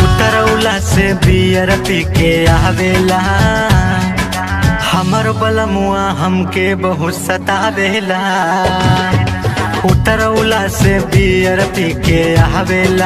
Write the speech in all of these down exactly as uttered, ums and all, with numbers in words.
उतरौला से बियर पी के आवेला, हमर बलमुआ हमके बहुत सतावेला। उतरौला से बियर पी के आवेला,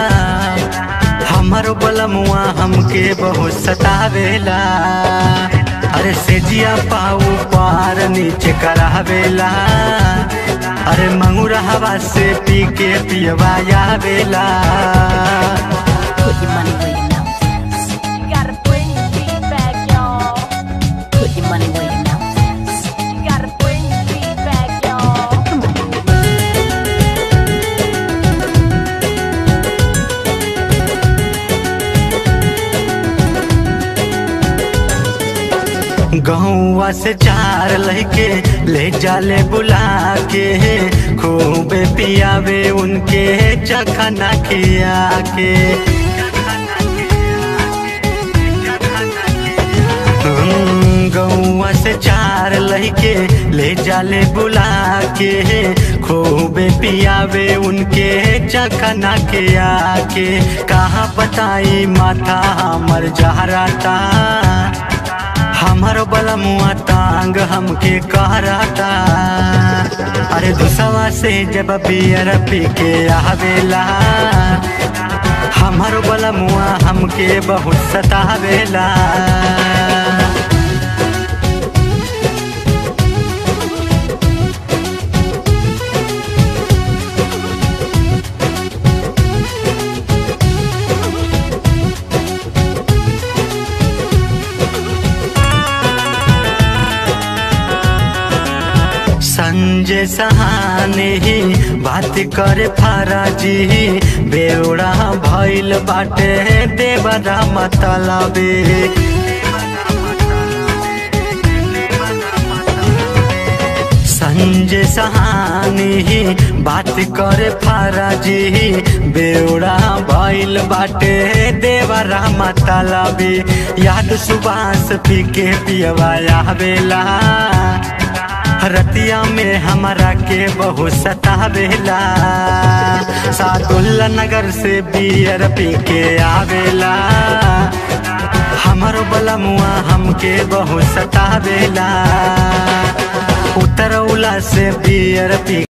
हमर बलमुआ हमके बहुत सतावेला। अरे सेजिया पाऊ पार नीचे करावेला, अरे मंगूरा हवा से पी के पियवा आवेला। Put your money where your mouth is. You gotta bring your feet back, y'all. Put your money where your mouth is. You gotta bring your feet back, y'all. Come on. गहुआ से चार लहके ले जाले बुला के, खूब पियावे उनके चखना खिया के। गहुआ से चार लहके ले जाले बुला के, खूब पियावे उनके चखना खिया के। कहाँ बताई माथा हमर जहराता, हमर बलमुआ तांग हमके कहराता। अरे दुसवा से जब बियर पी के आवेला, हमर बलमुआ हमके बहुत सतावेला। संजय सहाने ही बात करे फराजी, बेवड़ा भइल बाटे देवरा मतलबे। संजय सहाने ही बात करे फराजी, बेवड़ा भइल बाटे देवरा मतलबे। याद सुबास पी के पियवा आवेला, रतिया में हमारा के बहुत सतावेला। सादुल्ला नगर से बियर पी के आवेला, हमर बलमुआ हमके बहुत सतावेला। उतरौला से बियर पी